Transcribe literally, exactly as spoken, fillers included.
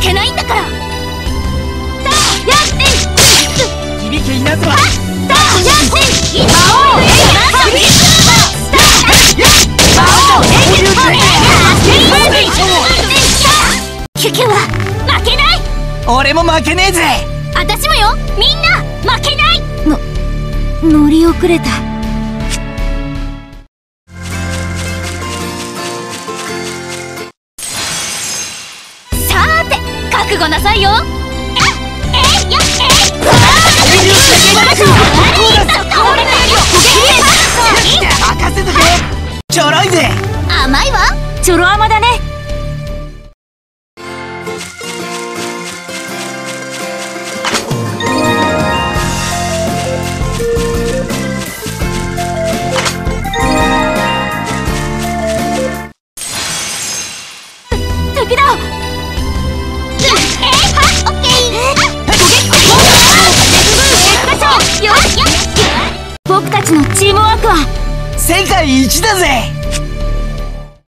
けないんだから。だやって響け稲妻。 だやって魔王エグフリーズだ魔王エグフリーズキュキュは負けない。 俺も負けねえぜ。 私もよ。みんな負けない。の乗り遅れた。さーて覚悟なさいよ。ええよえ任せとけ。ちょろいぜ。 甘いわ。ちょろ甘だね。敵だ。僕たちのチームワークは世界一だぜ。